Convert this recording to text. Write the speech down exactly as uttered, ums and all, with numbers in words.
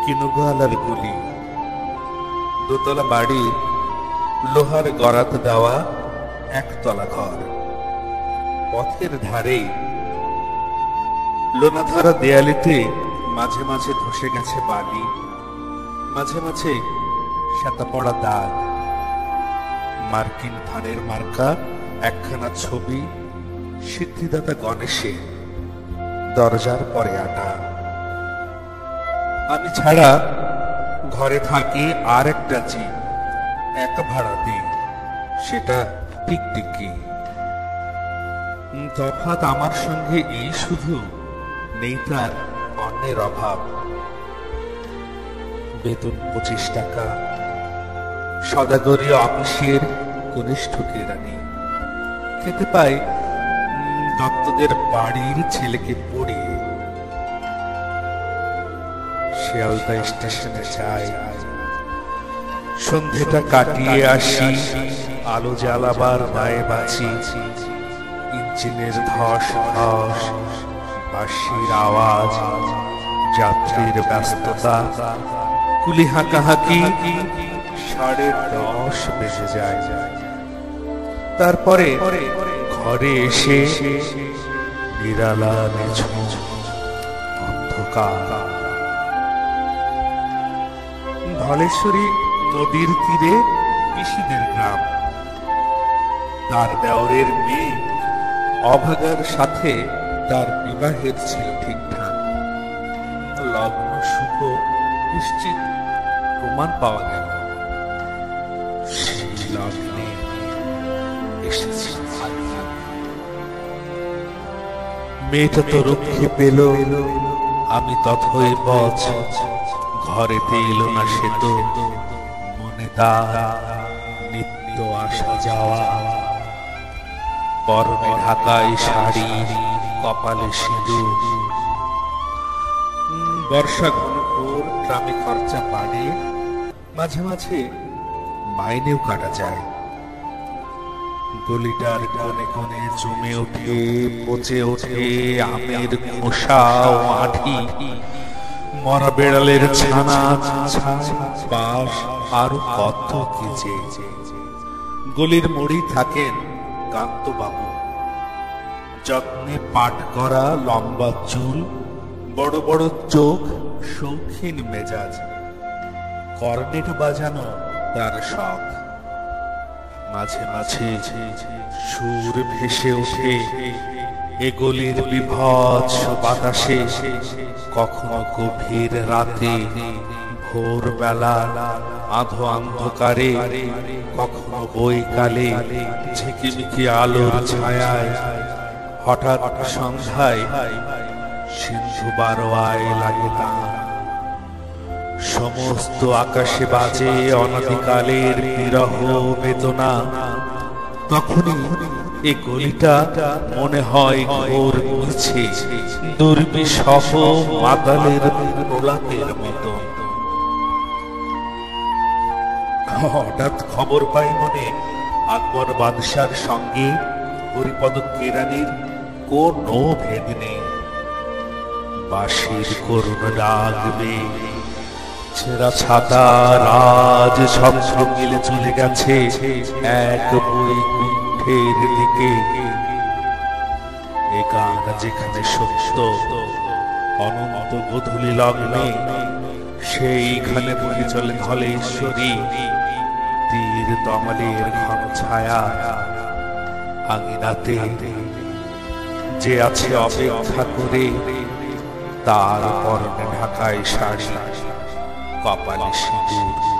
কিনুগালার গুলি, দোতলা বাড়ি, লোহার গরাত দেওয়া একতলা ঘর। পথের ধারেই লোনাধারা দেয়ালিতে মাঝে মাঝে ধসে গেছে বালি, মাঝে মাঝে সাদা পড়া দাগ। মার্কিন ধানের মার্কা একখানা ছবি, সিদ্ধিদাতা গণেশে দরজার পরে আটা। আমি ছাড়া ঘরে থাকে আর একটা জীব, এক ভাড়া দিই, সেটা টিকটিকি। তফাৎ আমার সঙ্গে এই শুধু, নেই তার অন্যের অভাব। বেতন পঁচিশ টাকা, সদাগরীয় অফিসের কনিষ্ঠ কেরানি। খেতে পাই দত্তদের বাড়ির ছেলেকে পড়িয়ে। শিয়ালদা স্টেশনে যাই, সন্ধেটা কাটিয়ে আসি, আলো জ্বালাবার দায়ে বাঁচি। ইঞ্জিনের ধস ধস, বাঁশির আওয়াজ, যাত্রীর ব্যস্ততা, কুলি হাঁকাহাঁকি, সাড়ে দশ বেজে যায়। তারপরে ঘরে এসে নিরালা নিঝুম অন্ধকার। ধলেশ্বরী নদীর তীরে পিসিদের গ্রাম। তার দেওরের মেয়ে অভাগার সাথে তার বিবাহের ছিল ঠিকঠাক। লগ্ন শুভ নিশ্চিত প্রমাণ পাওয়া গেল। সেই লগ্নে এসেছে মেয়েটা তো রক্ষে পেল, আমি তথই বচ। ঘরেতে এলো না সে তো, মনে তার নিত্য আসা যাওয়া। পরনে ঢাকায় শাড়ি, কপালে সিঁদুর। বর্ষা ঘন ঘোর, গ্রামে খরচা বাড়ে, মাঝে মাঝে মাইনেও কাটা যায়। গলিটার কোণে কোণে জমে ওঠে, পচে ওঠে আমের খোসা ও আঠি। মরা বেড়ালের ছানা, বাঁশ, আরো কত কি যে। গলির মোড়ি থাকেন কান্তবাবু, যত্নে পাট করা লম্বা চুল, বড় বড় চোখ, শৌখিন মেজাজ। কর্নেট বাজানো তার শখ। মাঝে মাঝে সুর ভেসে ওঠে এ গলির বিভৎস বাতাসে। কখনো গভীর রাতে, ভোরবেলা, আধো অন্ধকারে, কখনো বৈকালে ঝিকিমিকি আলোর ছায়ায়। হঠাৎ সন্ধ্যায় সিন্ধু বারোয়ায় লাগে তার। সমস্ত আকাশে বাজে অনাদিকালের বিরহ বেদনা। তখনই এই গলিটা মনে হয় ঘোর মিছে, দুর্বিষহ মাতালের প্রলাপের মতো। হঠাৎ খবর পাই মনে, আকবর বাদশার সঙ্গে হরিপদ কেরানির কোনো ভেদ নেই। বাঁশির করুণ ডাকবে, ছেঁড়া ছাতা রাজ স্বপ্ন মিলে চলে গেছে এক বৈকুণ্ঠের দিকে। এ গান যেখানে সত্য, অনন্ত গোধূলি লগ্নে, সেইখানে বহে চলে ধলেশ্বরী। তীর তমালের ঘন ছায়া আঙিনাতে, যে আছে অপেক্ষা করে, তার পরনে ঢাকায় শাড়ি, কপালে সিঁদুর।